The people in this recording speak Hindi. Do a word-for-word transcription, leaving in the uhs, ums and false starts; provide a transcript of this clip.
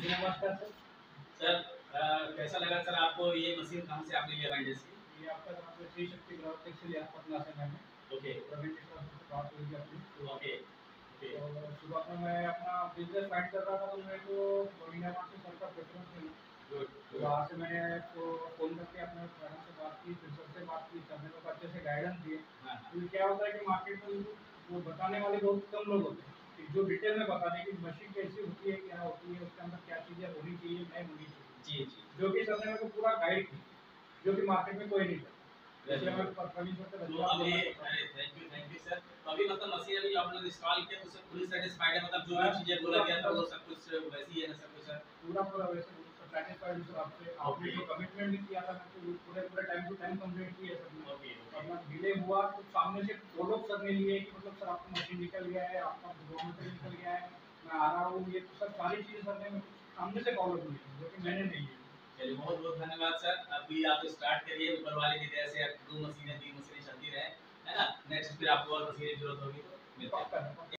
जी नमस्कार सर। सर अ, कैसा लगा सर आपको ये मशीन कहाँ से आपने लिया माइंडस की? ये आपका जहाँ पे श्री शक्ति ग्राहक से लिया पटना से मैंने। ओके। प्रवीण मिश्रा से बात हुई थी अपनी। Okay, okay. तो सुबह में मैं अपना बिज़नेस स्टार्ट कर रहा था तो मेरे को महीना से सर का प्रेफ़रेंस मिला। गुड, तो गुड। वहाँ से मैंने तो फ़ोन करके अपने मैडम से बात की, फिर सर से बात की, सर ने मेरे को अच्छे से गाइडेंस दिए। हाँ, हाँ। क्योंकि क्या होता है कि मार्केट में वो बताने वाले बहुत कम लोग होते हैं, कि जो डिटेल में बता दें कि मशीन कैसी होती है, क्या होती है, उसके अंदर क्या चीज़ें होनी चाहिए, नहीं होनी चाहिए। जी, जी। जो कि सर ने मेरे को पूरा गाइड किया, जो कि मार्केट में कोई नहीं करता। वेरी इसलिए मैं गुड। प प्रवीण सर का तो धन्यवाद अब बोलना ये चाहता हूँ। अरे thank you, thank you sir. तो अभी मतलब मशीन अभी आपने इंस्टॉल किया तो उससे फुली सैटिस्फाइड है मतलब जो मैं भी चीज़ें बोला पूरा गया था पूरा वो सब कुछ वैसी ही है ना सब कुछ सर? पूरा पूरा वैसे सैटिस्फाइड हूँ सर आपसे। आपने ओके। जो कमिटमेंट भी किया था मेरे को पूरे पूरे टाइम टू टाइम कंप्लीट किया सर ने। Okay, okay. वरना डिले हुआ तो सामने से फ़ॉलो अप सर ने लिए कि मतलब सर आपका मशीन निकल गया है, आपका रॉ मटेरियल निकल गया है, मैं आ रहा हूँ। ये तो सब सारी चीज़ें सर ने मेरे को सामने से फॉलो की है, जो कि मैंने नहीं की। चलिए बहुत-बहुत धन्यवाद सर। अभी आप स्टार्ट करिए ऊपर वाले की दया से दो मशीनें तीन मशीनें चलती रहें, है ना? नेक्स्ट फिर आपको और मशीन की ज़रूरत होगी तो मिलते हैं। पक्का, पक्का।